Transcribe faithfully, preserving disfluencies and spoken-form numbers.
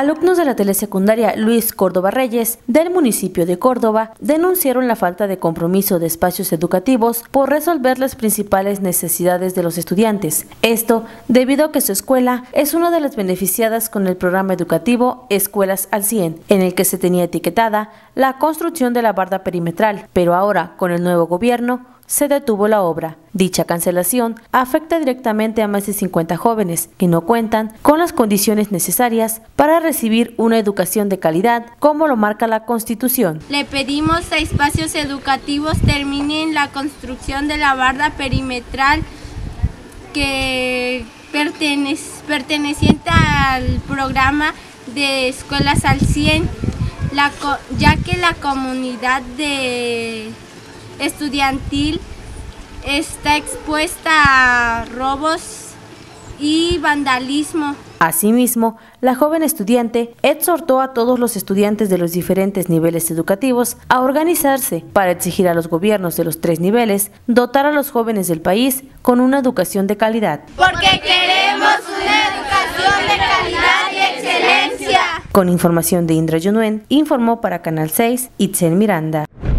Alumnos de la telesecundaria Luis Córdoba Reyes del municipio de Córdoba denunciaron la falta de compromiso de espacios educativos por resolver las principales necesidades de los estudiantes. Esto debido a que su escuela es una de las beneficiadas con el programa educativo Escuelas al cien, en el que se tenía etiquetada la construcción de la barda perimetral, pero ahora con el nuevo gobierno se detuvo la obra. Dicha cancelación afecta directamente a más de cincuenta jóvenes que no cuentan con las condiciones necesarias para recibir una educación de calidad, como lo marca la Constitución. Le pedimos a espacios educativos terminen la construcción de la barda perimetral que pertenece, perteneciente al programa de Escuelas al cien, la, ya que la comunidad de estudiantil está expuesta a robos y vandalismo. Asimismo, la joven estudiante exhortó a todos los estudiantes de los diferentes niveles educativos a organizarse para exigir a los gobiernos de los tres niveles dotar a los jóvenes del país con una educación de calidad. Porque queremos una educación de calidad y excelencia. Con información de Indra Yunuen, informó para Canal seis Itzel Miranda.